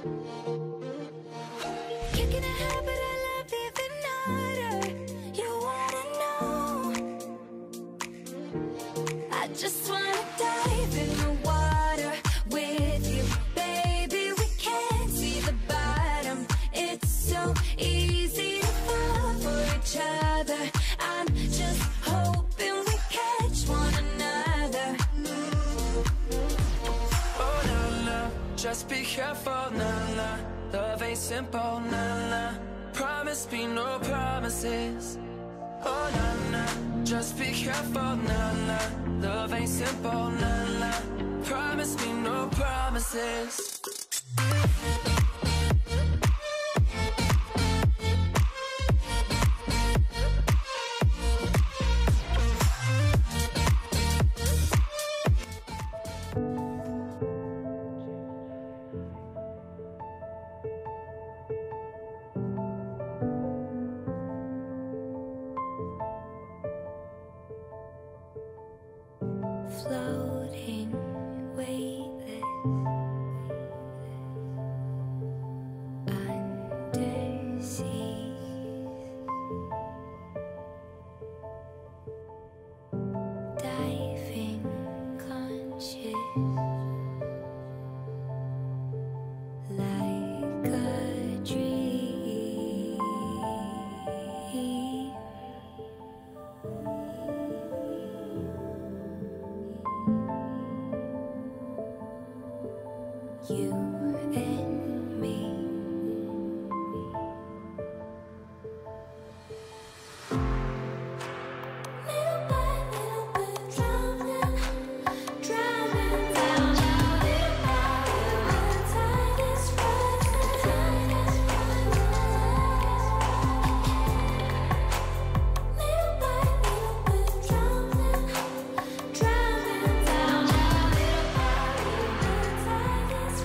Kicking a habit I love even harder. You wanna know? I just wanna dive in the water with you, baby. We can't see the bottom. It's so easy to fall for each other. I'm just hoping we catch one another. Oh, nah, nah, just be careful, nah, nah. Love ain't simple, nah, nah. Promise me no promises. Oh, nah, nah, just be careful, nah, nah. Love ain't simple, nah, nah. Promise me no promises. Floating, weightless, underseas, diving, conscious, like a dream. You and me. Little by little we're drowning, drowning down. Little by little the tide is rising. Little by little we're drowning, drowning down. Little by little the tide is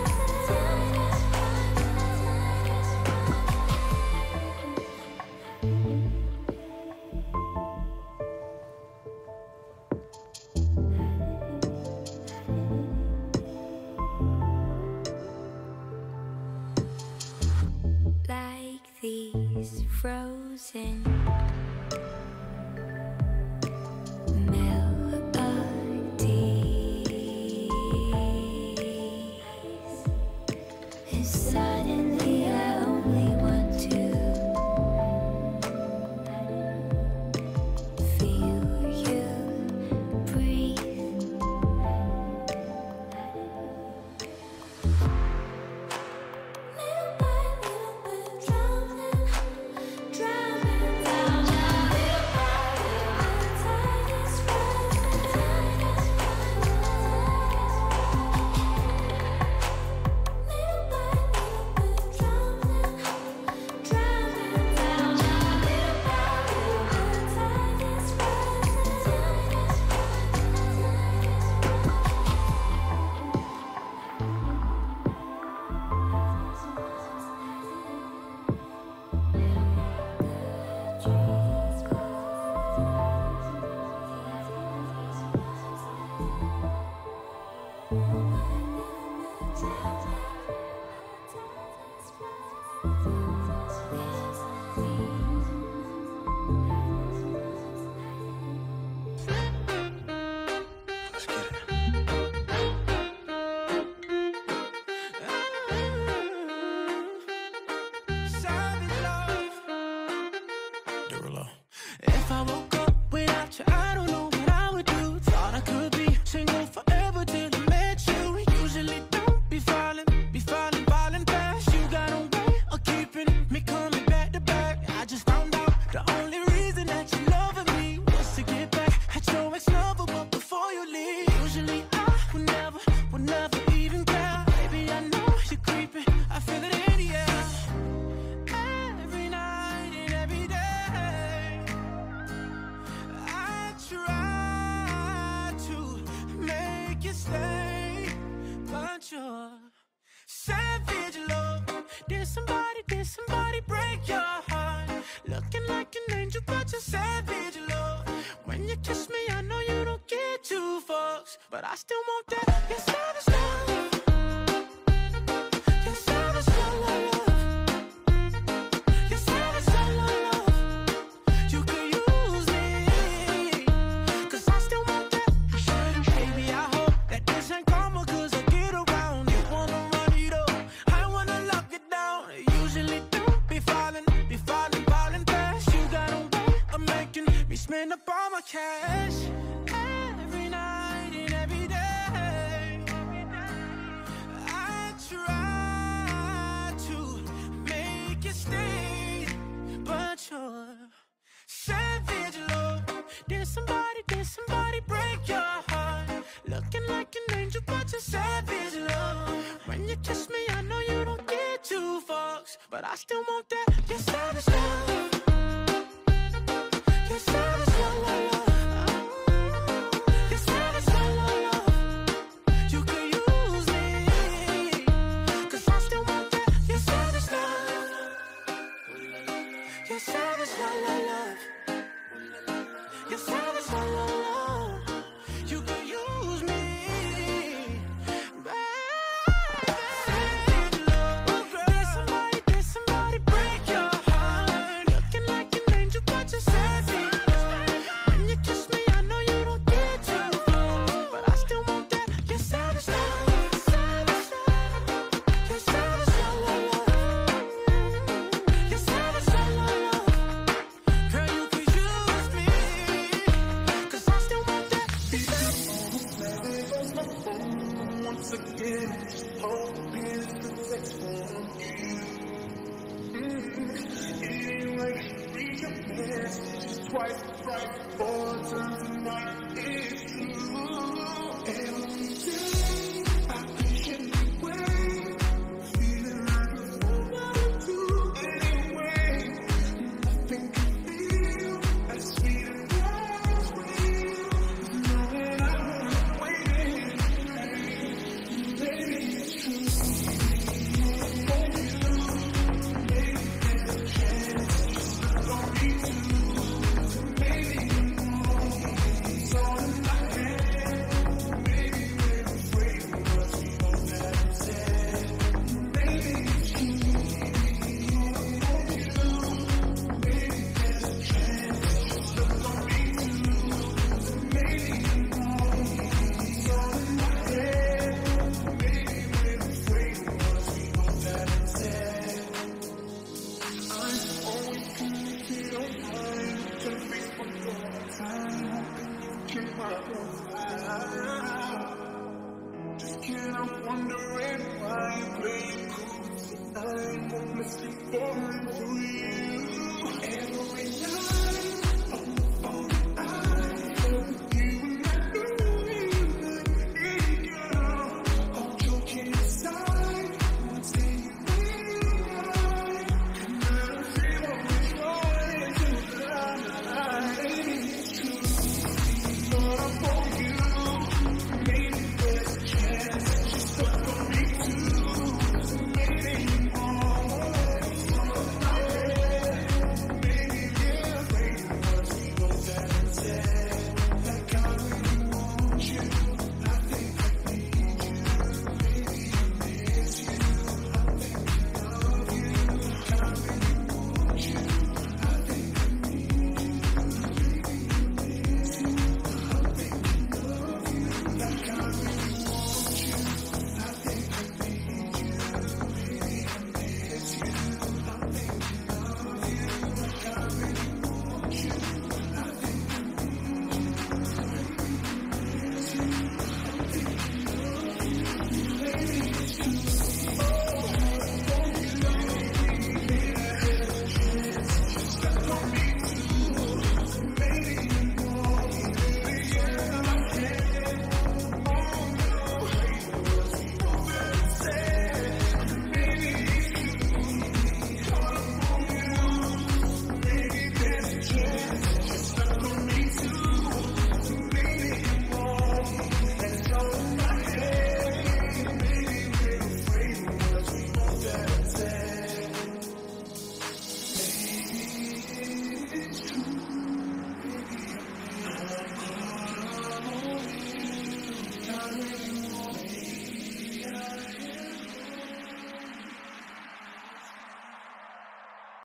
like these frozen melodies, and suddenly I only want to feel you breathe. Little by little we're drowning, drowning down. Little by little the tide is rising. Little by little we're drowning, drowning down. Little by little the tide is Let's get it. Savage love. Derulo. If I woke up without you, I don't know what I would do. Thought I could be single forever till I met you. Usually don't be falling fast. You got a way of keeping me coming back to back. I just found out the only reason that you loving me was to get back at your ex-lover, but before you leave, usually I would never even care. Baby, I know you're creeping, I feel it in the air. Every night and every day, I try to make you stay, but you're savage love. Did somebody break your heart? Looking like an angel, but you're savage love. When you kiss me, I know you don't get two fucks, but I still want that. You're savage love. You're savage cash every night and every day. I try to make you stay, but you're savage love. Did somebody break your heart? Looking like an angel, but you're savage love. When you kiss me, I know you don't get two fucks, but I still want that. You're savage love. You're savage love, love, love. You're savage love, love, love. You could use me, 'cause I still want that. You're savage love. You're savage love, love, love. You're savage love, love, love. You could use me, baby. Savage love, girl. Did somebody break your heart? Looking like an angel, but you're savage love. When you kiss me, I know you don't get too close, but I still want that. You're savage love. Savage love. You're savage love, love, love. You're savage love, love, love. Girl, you could use me, 'cause I still want that. Once again, hoping the text from you. It ain't like you read your messages twice, right? 4 times a night. It's true. Every day, I patiently wait, feeling like a fool about you. Anyway, nothing can feel as sweet as real. Knowing I'm waiting, baby, it's true. Maybe there's a chance, just look on me too. Maybe you know it's all in my head. Maybe we're afraid of what we both have said. Maybe it's true. Maybe there's a chance, just look on me too. Maybe you know it's all in my head. Maybe we're afraid of what we both have said. I'm always connected online to Facebook all the time, hoping you keep my profile. Just can't help wondering why you play it cool tonight, hopelessly falling for you. Every night